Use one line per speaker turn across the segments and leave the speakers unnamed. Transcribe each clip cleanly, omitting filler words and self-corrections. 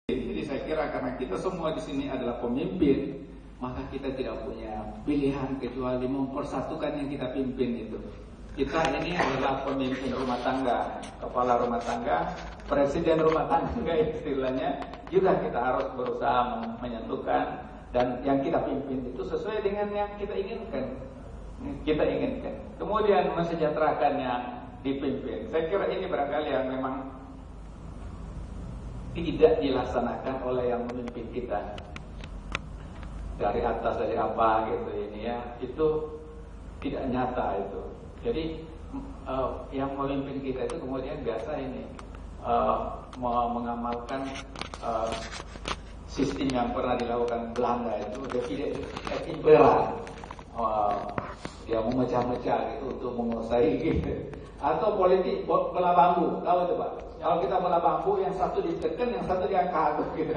Jadi saya kira karena kita semua di sini adalah pemimpin, maka kita tidak punya pilihan kecuali mempersatukan yang kita pimpin itu. Kita ini adalah pemimpin rumah tangga, kepala rumah tangga, presiden rumah tangga istilahnya. Juga kita harus berusaha menyatukan dan yang kita pimpin itu sesuai dengan yang kita inginkan. Kemudian mensejahterakan yang dipimpin. Saya kira ini barangkali yang memang tidak dilaksanakan oleh yang memimpin kita dari atas, dari apa gitu ini ya, itu tidak nyata itu. Jadi yang memimpin kita itu kemudian biasa ini mengamalkan sistem yang pernah dilakukan Belanda itu, divide et impera. Dia memecah-mecah gitu untuk menguasai gitu. Atau politik bola bambu, tahu itu Pak? Kalau kita bola bambu, yang satu ditekan, yang satu diangkat gitu.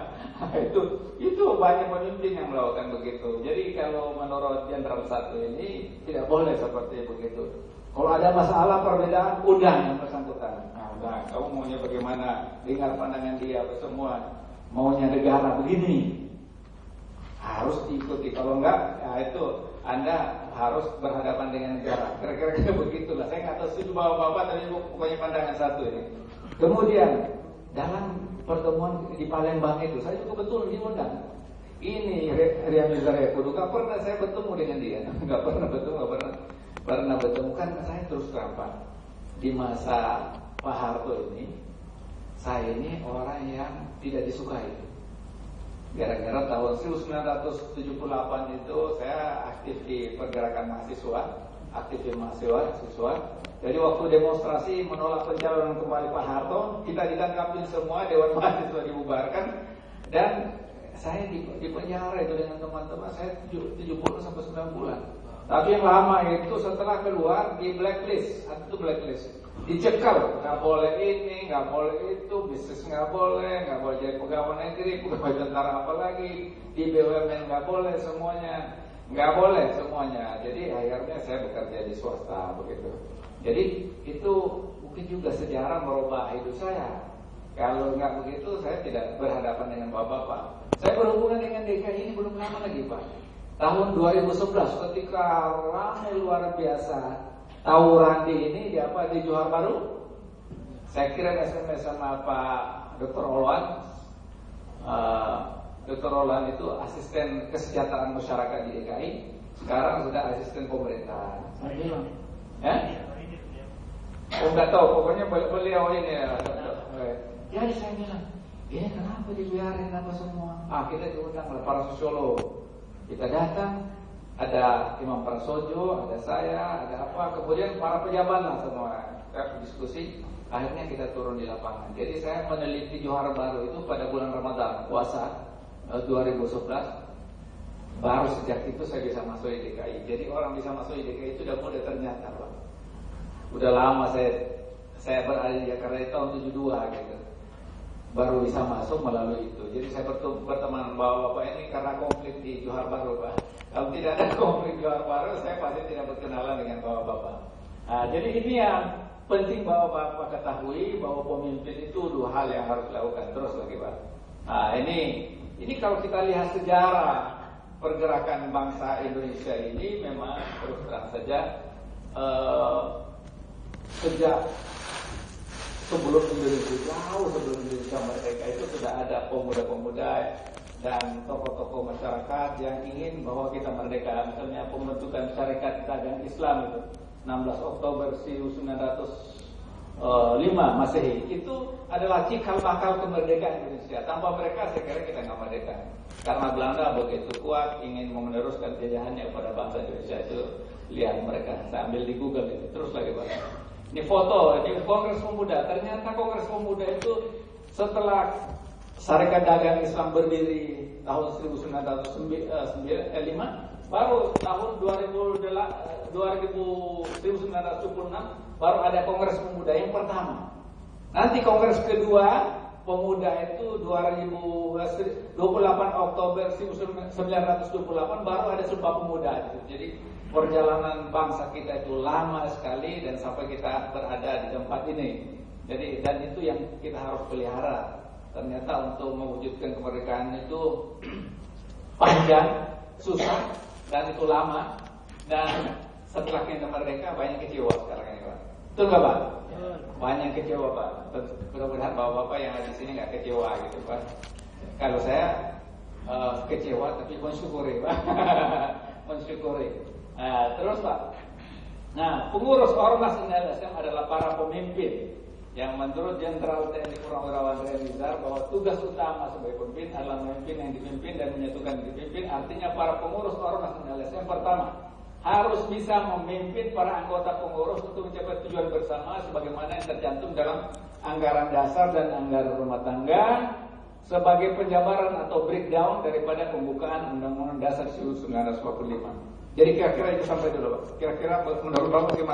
Itu banyak pemimpin yang melakukan begitu. Jadi kalau menurut Jenderal satu ini tidak boleh seperti begitu. Kalau ada masalah perbedaan, undang yang bersangkutan. Nah, udah, kamu maunya bagaimana? Dengar pandangan dia, semua maunya negara begini. Harus diikuti. Kalau enggak, ya itu Anda harus berhadapan dengan negara. Kira-kira begitulah. Saya nggak tahu setuju bapak-bapak, tapi pokoknya pandangan satu ini. Kemudian dalam pertemuan di Palembang itu, saya juga betul diundang. Ini Ria Mizar Yakudu, nggak pernah saya bertemu dengan dia, nggak pernah bertemu. Kan saya terus terang Pak, di masa Pak Harto ini, saya ini orang yang tidak disukai. Gara-gara tahun 1978 itu saya aktif di pergerakan mahasiswa, siswa. Jadi waktu demonstrasi menolak pencalonan kembali Pak Harto, kita ditangkapin semua, Dewan Mahasiswa dibubarkan, dan saya di penjara itu dengan teman-teman saya 70 sampai 9 bulan. Tapi yang lama itu setelah keluar di blacklist, dicekal, nggak boleh ini, nggak boleh itu, bisnis nggak boleh jadi pegawai negeri, pegawai tentara apalagi, di BUMN nggak boleh semuanya. Jadi akhirnya saya bekerja di swasta begitu. Jadi itu mungkin juga sejarah merubah hidup saya. Kalau nggak begitu saya tidak berhadapan dengan bapak-bapak. Saya berhubungan dengan DKI ini belum lama lagi Pak. Tahun 2011 ketika ramai luar biasa tawuran di Johor Bahru, saya kirim SMS sama Pak Dr. Olwan. Dr. Olwan itu asisten kesejahteraan masyarakat di DKI, sekarang sudah asisten pemerintah. Saya bilang, nggak tahu, pokoknya beliau ini ya. Jadi saya bilang, kenapa dibiarin apa semua? Kita diundang oleh para sosiolog. Kita datang, ada Imam Prasojo, ada saya, ada apa, kemudian para pejabat lah semua. Kita diskusi, akhirnya kita turun di lapangan. Jadi saya meneliti Johor Bahru itu pada bulan Ramadan, puasa 2011. Baru sejak itu saya bisa masuk di DKI. Jadi orang bisa masuk di DKI itu udah mudah ternyata Pak. Udah lama saya berada di Jakarta di tahun 72 gitu. Baru bisa masuk melalui itu. Jadi saya berteman bapak-bapak ini karena konflik di Johor Bahru Pak. Kalau tidak ada konflik Johor Bahru, saya pasti tidak berkenalan dengan bapak-bapak. Jadi ini yang penting bapak-bapak ketahui, bahwa pemimpin itu dua hal yang harus dilakukan. Terus lagi Pak. Ini kalau kita lihat sejarah pergerakan bangsa Indonesia ini memang terus terang saja sejak sebelum Indonesia, jauh sebelum Indonesia merdeka itu sudah ada pemuda-pemuda dan tokoh-tokoh masyarakat yang ingin bahwa kita merdeka. Misalnya pembentukan Syarikat Dagang Islam itu 16 Oktober 1905 Masehi, itu adalah cikal bakal kemerdekaan Indonesia. Tanpa mereka saya kira kita nggak merdeka. Karena Belanda begitu kuat ingin meneruskan jajahannya pada bangsa Indonesia itu. Lihat mereka, saya ambil di Google itu. Terus lagi Pak. Ini foto, ini Kongres Pemuda. Ternyata Kongres Pemuda itu setelah Syarikat Dagang Islam berdiri tahun 1905, baru tahun 1976 baru ada Kongres Pemuda yang pertama. Nanti Kongres kedua Pemuda itu 28 Oktober 1928 baru ada Sumpah Pemuda. Jadi perjalanan bangsa kita itu lama sekali dan sampai kita berada di tempat ini. Jadi dan itu yang kita harus pelihara. ternyata untuk mewujudkan kemerdekaan itu panjang, susah, dan itu lama. Dan setelah kita merdeka banyak kecewa sekarang ini, Pak. Betul nggak, Pak? Banyak kecewa, Pak. Mudah-mudahan bapak-bapak yang ada di sini nggak kecewa gitu, Pak. Kalau saya kecewa tapi mensyukuri, Pak. Mensyukuri. Terus, Pak. Nah, pengurus ormas LSM adalah para pemimpin yang menurut Jenderal TNI Purnawirawan Reza bahwa tugas utama sebagai pemimpin adalah memimpin yang dipimpin dan menyatukan yang dipimpin. Artinya para pengurus ormas LSM pertama harus bisa memimpin para anggota pengurus untuk mencapai tujuan bersama sebagaimana yang tercantum dalam anggaran dasar dan anggaran rumah tangga sebagai penjabaran atau breakdown daripada pembukaan Undang-Undang Dasar 1945. Jadi kira-kira itu sampai dulu, Pak. Kira-kira menurut Bapak gimana?